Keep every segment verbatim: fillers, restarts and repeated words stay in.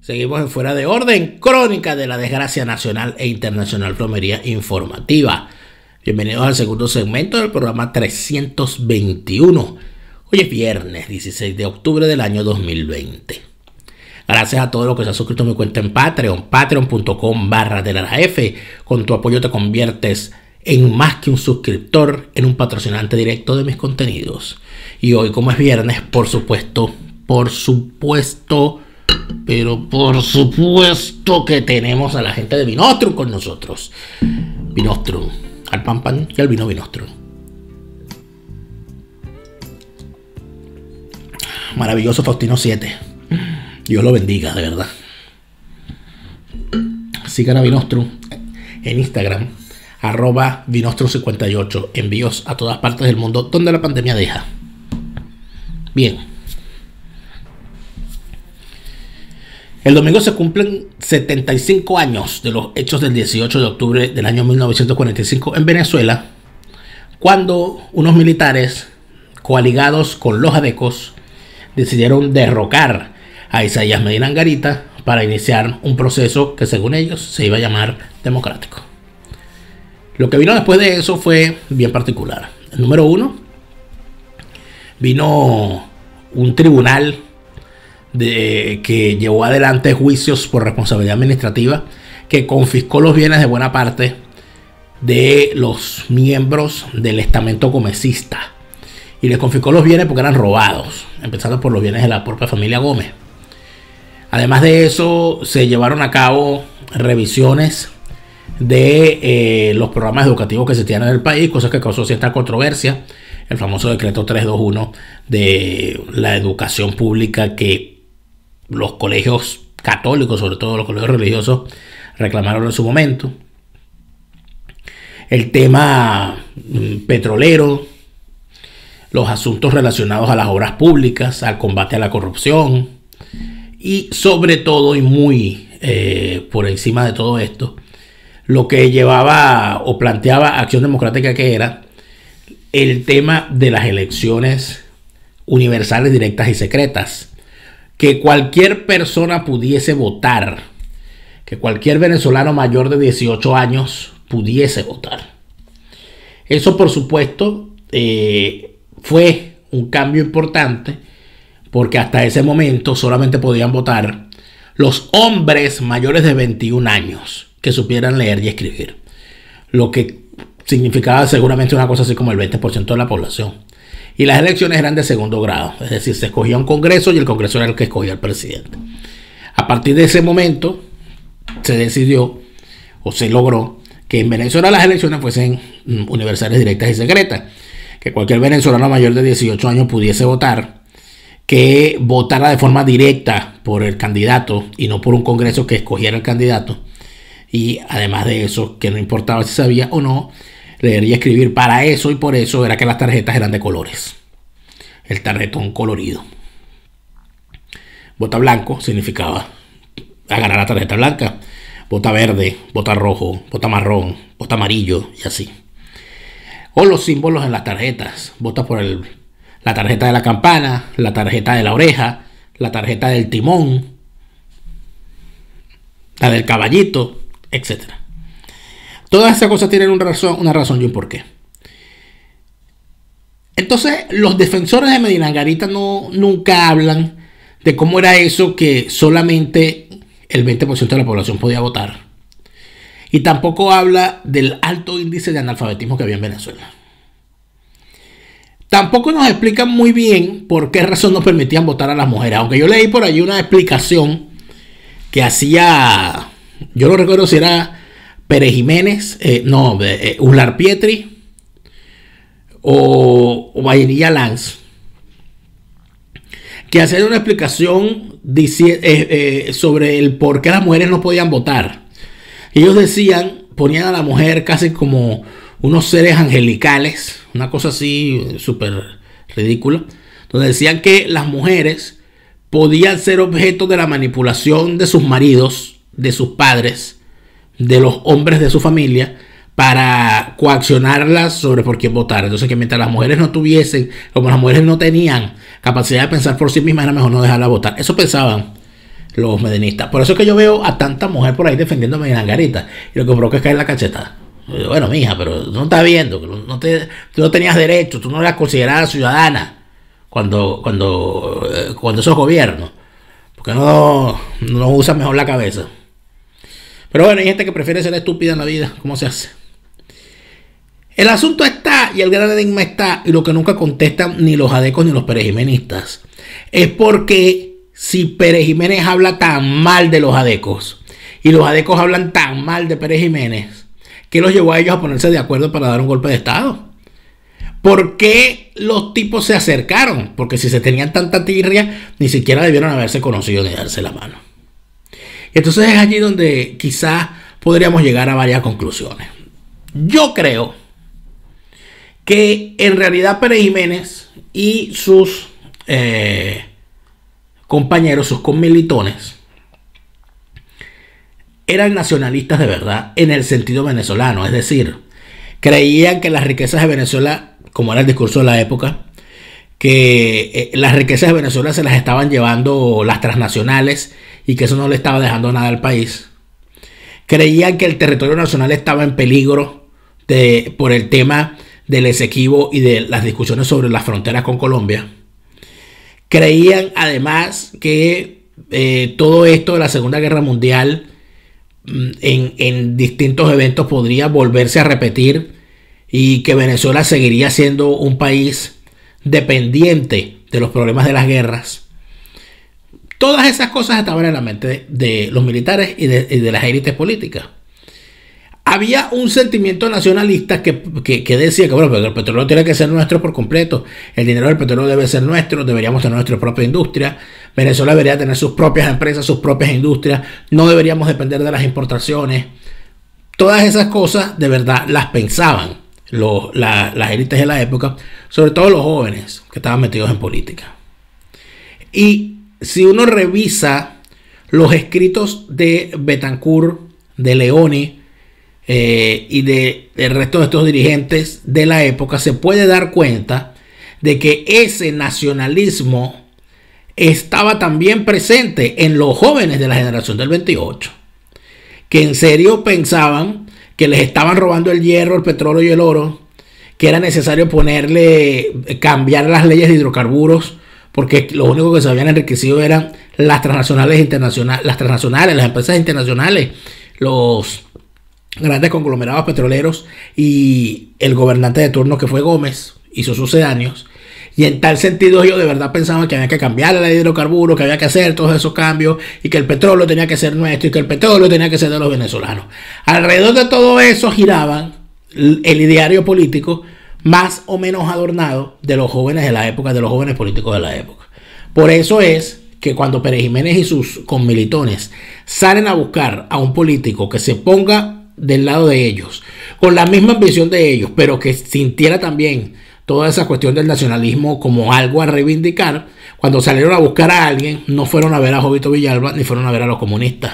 Seguimos en Fuera de Orden, crónica de la desgracia nacional e internacional, plomería informativa. Bienvenidos al segundo segmento del programa trescientos veintiuno. Hoy es viernes dieciséis de octubre del año dos mil veinte. Gracias a todos los que se han suscrito a mi cuenta en Patreon, patreon punto com barra de la F. Con tu apoyo te conviertes en más que un suscriptor, en un patrocinante directo de mis contenidos. Y hoy, como es viernes, por supuesto, por supuesto... Pero por supuesto que tenemos a la gente de Vinostrum con nosotros. Vinostrum, al pan pan y al vino Vinostrum. Maravilloso Faustino siete. Dios lo bendiga, de verdad. Sigan a Vinostrum en Instagram, arroba Vinostrum cincuenta y ocho. Envíos a todas partes del mundo donde la pandemia deja. Bien. El domingo se cumplen setenta y cinco años de los hechos del dieciocho de octubre del año mil novecientos cuarenta y cinco en Venezuela, cuando unos militares coaligados con los adecos decidieron derrocar a Isaías Medina Angarita para iniciar un proceso que, según ellos, se iba a llamar democrático. Lo que vino después de eso fue bien particular. El número uno, vino un tribunal De, que llevó adelante juicios por responsabilidad administrativa, que confiscó los bienes de buena parte de los miembros del estamento gomecista, y les confiscó los bienes porque eran robados, empezando por los bienes de la propia familia Gómez. Además de eso, se llevaron a cabo revisiones de eh, los programas educativos que se tienen en el país, cosa que causó cierta controversia. El famoso decreto trescientos veintiuno de la educación pública, que los colegios católicos, sobre todo los colegios religiosos, reclamaron en su momento. El tema petrolero, los asuntos relacionados a las obras públicas, al combate a la corrupción, y sobre todo, y muy eh, por encima de todo esto, lo que llevaba o planteaba Acción Democrática, que era el tema de las elecciones universales, directas y secretas. Que cualquier persona pudiese votar, que cualquier venezolano mayor de dieciocho años pudiese votar. Eso, por supuesto, eh, fue un cambio importante, porque hasta ese momento solamente podían votar los hombres mayores de veintiún años que supieran leer y escribir, lo que significaba seguramente una cosa así como el veinte por ciento de la población. Y las elecciones eran de segundo grado, es decir, se escogía un congreso y el congreso era el que escogía al presidente. A partir de ese momento se decidió o se logró que en Venezuela las elecciones fuesen universales, directas y secretas, que cualquier venezolano mayor de dieciocho años pudiese votar, que votara de forma directa por el candidato y no por un congreso que escogiera el candidato, y además de eso, que no importaba si sabía o no leer y escribir. Para eso y por eso era que las tarjetas eran de colores. El tarjetón colorido. Vota blanco significaba agarrar la tarjeta blanca. Vota verde, vota rojo, vota marrón, vota amarillo y así. O los símbolos en las tarjetas. Vota por el, la tarjeta de la campana, la tarjeta de la oreja, la tarjeta del timón, la del caballito, etcétera. Todas esas cosas tienen una razón, una razón y un porqué. Entonces, los defensores de Medina Angarita no, nunca hablan de cómo era eso que solamente el veinte por ciento de la población podía votar. Y tampoco habla del alto índice de analfabetismo que había en Venezuela. Tampoco nos explican muy bien por qué razón no permitían votar a las mujeres. Aunque yo leí por allí una explicación que hacía, yo no recuerdo si era Pérez Jiménez, eh, no, eh, Uslar Pietri o, o Vallenilla Lanz, que hacían una explicación dici- eh, eh, sobre el por qué las mujeres no podían votar. Ellos decían, ponían a la mujer casi como unos seres angelicales, una cosa así súper ridícula, donde decían que las mujeres podían ser objeto de la manipulación de sus maridos, de sus padres, de los hombres de su familia, para coaccionarlas sobre por quién votar. Entonces, que mientras las mujeres no tuviesen, como las mujeres no tenían capacidad de pensar por sí mismas, era mejor no dejarlas votar. Eso pensaban los medinistas. Por eso es que yo veo a tanta mujer por ahí defendiendo a Medina Angarita. Y lo que provoca es caer la cachetada. Bueno, mija, pero tú no estás viendo, no te, tú no tenías derecho, tú no eras considerada ciudadana cuando, cuando, cuando esos gobiernos. Porque no, no usan mejor la cabeza. Pero bueno, hay gente que prefiere ser estúpida en la vida. ¿Cómo se hace? El asunto está, y el gran enigma está, y lo que nunca contestan ni los adecos ni los perejimenistas, es porque si Pérez Jiménez habla tan mal de los adecos, y los adecos hablan tan mal de Pérez Jiménez, ¿qué los llevó a ellos a ponerse de acuerdo para dar un golpe de estado? ¿Por qué los tipos se acercaron? Porque si se tenían tanta tirria, ni siquiera debieron haberse conocido ni darse la mano. Entonces es allí donde quizás podríamos llegar a varias conclusiones. Yo creo que en realidad Pérez Jiménez y sus eh, compañeros, sus comilitones, eran nacionalistas de verdad en el sentido venezolano. Es decir, creían que las riquezas de Venezuela, como era el discurso de la época, que eh, las riquezas de Venezuela se las estaban llevando las transnacionales y que eso no le estaba dejando nada al país. Creían que el territorio nacional estaba en peligro de, por el tema del Esequibo y de las discusiones sobre las fronteras con Colombia. Creían además que eh, todo esto de la Segunda Guerra Mundial en, en distintos eventos podría volverse a repetir y que Venezuela seguiría siendo un país dependiente de los problemas de las guerras. Todas esas cosas estaban en la mente de, de los militares y de, y de las élites políticas. Había un sentimiento nacionalista que, que, que decía que bueno, el petróleo tiene que ser nuestro por completo, el dinero del petróleo debe ser nuestro, deberíamos tener nuestra propia industria, Venezuela debería tener sus propias empresas, sus propias industrias, no deberíamos depender de las importaciones. Todas esas cosas de verdad las pensaban los, la, las élites de la época, sobre todo los jóvenes que estaban metidos en política. Y si uno revisa los escritos de Betancourt, de Leoni, Eh, y de, del resto de estos dirigentes de la época, se puede dar cuenta de que ese nacionalismo estaba también presente en los jóvenes de la generación del veintiocho, que en serio pensaban que les estaban robando el hierro, el petróleo y el oro, que era necesario ponerle, cambiar las leyes de hidrocarburos, porque lo único que se habían enriquecido eran las transnacionales internacionales, las transnacionales, las empresas internacionales, los grandes conglomerados petroleros y el gobernante de turno que fue Gómez y sus sucedáneos. Y en tal sentido ellos de verdad pensaban que había que cambiar la ley de hidrocarburos, que había que hacer todos esos cambios y que el petróleo tenía que ser nuestro y que el petróleo tenía que ser de los venezolanos. Alrededor de todo eso giraban el ideario político más o menos adornado de los jóvenes de la época, de los jóvenes políticos de la época. Por eso es que cuando Pérez Jiménez y sus conmilitones salen a buscar a un político que se ponga del lado de ellos, con la misma ambición de ellos, pero que sintiera también toda esa cuestión del nacionalismo como algo a reivindicar, cuando salieron a buscar a alguien, no fueron a ver a Jovito Villalba, ni fueron a ver a los comunistas,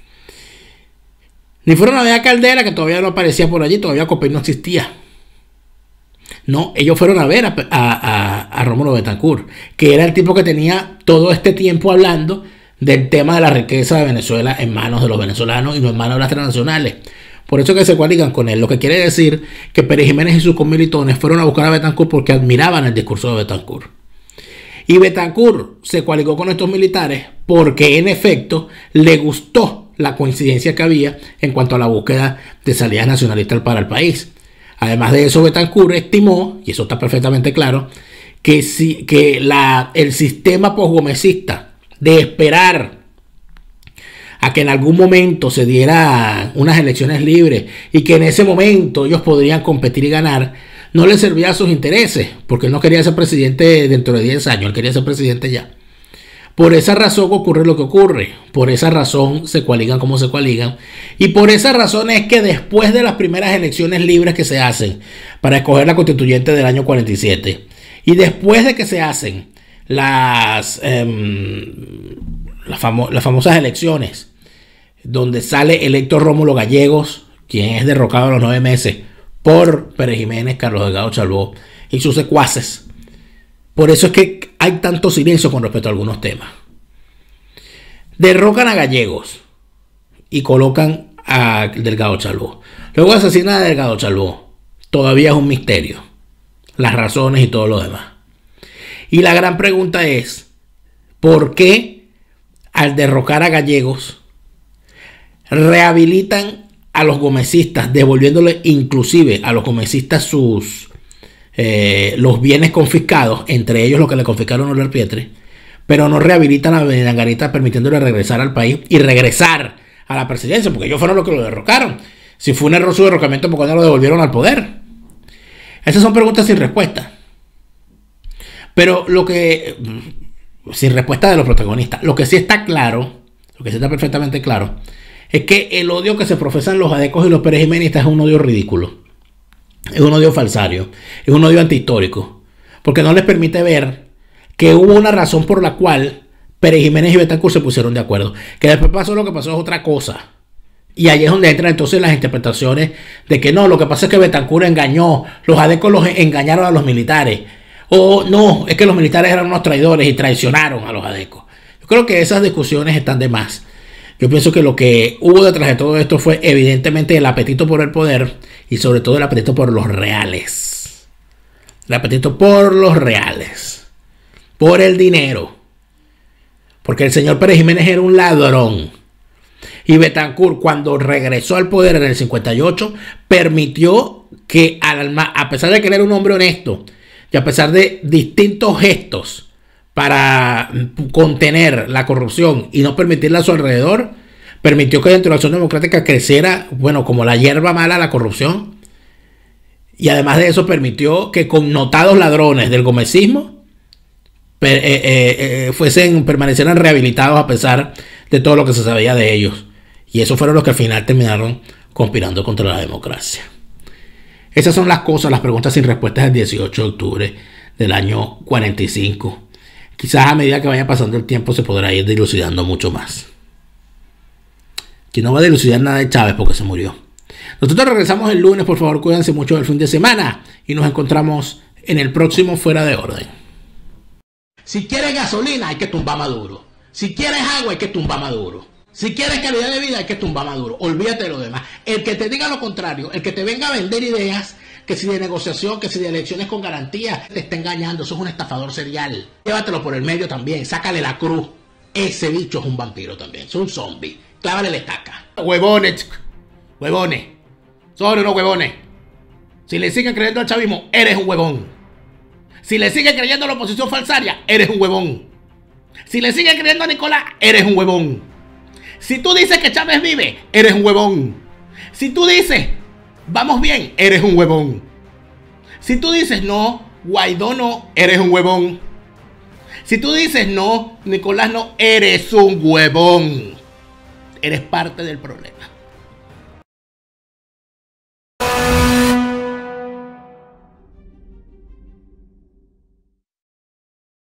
ni fueron a ver a Caldera, que todavía no aparecía por allí, todavía Copey no existía. No, ellos fueron a ver a, a, a, a Rómulo Betancourt, que era el tipo que tenía todo este tiempo hablando del tema de la riqueza de Venezuela en manos de los venezolanos y no en manos de las transnacionales. Por eso que se coaligan con él, lo que quiere decir que Pérez Jiménez y sus comilitones fueron a buscar a Betancourt porque admiraban el discurso de Betancourt. Y Betancourt se coaligó con estos militares porque en efecto le gustó la coincidencia que había en cuanto a la búsqueda de salidas nacionalistas para el país. Además de eso, Betancourt estimó, y eso está perfectamente claro, que, si, que la, el sistema posgomecista de esperar a que en algún momento se dieran unas elecciones libres y que en ese momento ellos podrían competir y ganar, no le servía a sus intereses, porque él no quería ser presidente dentro de diez años, él quería ser presidente ya. Por esa razón ocurre lo que ocurre, por esa razón se coaligan como se coaligan, y por esa razón es que después de las primeras elecciones libres que se hacen para escoger la constituyente del año cuarenta y siete, y después de que se hacen las, eh, las, famo las famosas elecciones, donde sale electo Rómulo Gallegos, quien es derrocado a los nueve meses por Pérez Jiménez, Carlos Delgado Chalbaud y sus secuaces. Por eso es que hay tanto silencio con respecto a algunos temas. Derrocan a Gallegos y colocan a Delgado Chalbaud. Luego asesinan a Delgado Chalbaud. Todavía es un misterio las razones y todo lo demás. Y la gran pregunta es, ¿por qué al derrocar a Gallegos rehabilitan a los gomecistas, devolviéndole inclusive a los gomecistas sus eh, los bienes confiscados, entre ellos lo que le confiscaron a Oller Pietre, pero no rehabilitan a Menangarita permitiéndole regresar al país y regresar a la presidencia, porque ellos fueron los que lo derrocaron? Si fue un error su derrocamiento, ¿por qué no lo devolvieron al poder? Esas son preguntas sin respuesta. Pero lo que... sin respuesta de los protagonistas. Lo que sí está claro, lo que sí está perfectamente claro, es que el odio que se profesan los adecos y los perejimenistas es un odio ridículo. Es un odio falsario. Es un odio antihistórico. Porque no les permite ver que hubo una razón por la cual Pérez Jiménez y Betancourt se pusieron de acuerdo. Que después pasó lo que pasó es otra cosa. Y ahí es donde entran entonces las interpretaciones de que no, lo que pasa es que Betancourt engañó, los adecos los engañaron a los militares. O no, es que los militares eran unos traidores y traicionaron a los adecos. Yo creo que esas discusiones están de más. Yo pienso que lo que hubo detrás de todo esto fue evidentemente el apetito por el poder y sobre todo el apetito por los reales. El apetito por los reales. Por el dinero. Porque el señor Pérez Jiménez era un ladrón. Y Betancourt, cuando regresó al poder en el cincuenta y ocho, permitió que, a pesar de que él era un hombre honesto, y a pesar de distintos gestos para contener la corrupción y no permitirla a su alrededor, permitió que dentro de la Acción Democrática creciera, bueno, como la hierba mala, la corrupción. Y además de eso permitió que connotados ladrones del gomecismo eh, eh, eh, fuesen, permanecieran rehabilitados a pesar de todo lo que se sabía de ellos. Y esos fueron los que al final terminaron conspirando contra la democracia. Esas son las cosas, las preguntas sin respuestas del dieciocho de octubre del año cuarenta y cinco. Quizás a medida que vaya pasando el tiempo se podrá ir dilucidando mucho más. Que no va a dilucidar nada de Chávez porque se murió. Nosotros regresamos el lunes, por favor cuídense mucho del fin de semana y nos encontramos en el próximo Fuera de Orden. Si quieres gasolina hay que tumbar Maduro. Si quieres agua hay que tumbar Maduro. Si quieres calidad de vida hay que tumbar Maduro. Olvídate de lo demás. El que te diga lo contrario, el que te venga a vender ideas, que si de negociación, que si de elecciones con garantía, te está engañando. Eso es un estafador serial. Llévatelo por el medio también. Sácale la cruz. Ese bicho es un vampiro también. Es un zombie. Clávale la estaca. Huevones. Huevones. Son unos huevones. Si le sigues creyendo al chavismo, eres un huevón. Si le sigues creyendo a la oposición falsaria, eres un huevón. Si le sigues creyendo a Nicolás, eres un huevón. Si tú dices que Chávez vive, eres un huevón. Si tú dices, vamos bien, eres un huevón. Si tú dices, no, Guaidó no, eres un huevón. Si tú dices, no, Nicolás no, eres un huevón. Eres parte del problema.